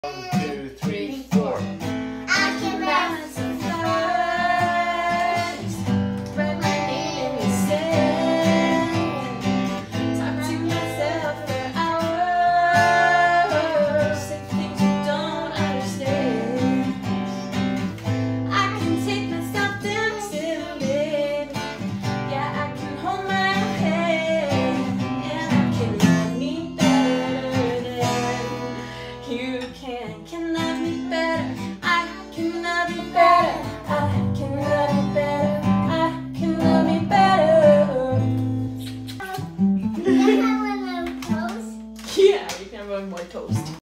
1, 2, 3, 4. I can buy some flowers, write my name in the sand, talk to myself for hours, say things you don't understand. I can take myself down to bed, yeah, I can hold my head, and I can love me better than you can. Can love me better, I can love you better, I can love you better, I can love me better. Can I have one more toast? Yeah, you can have one more toast.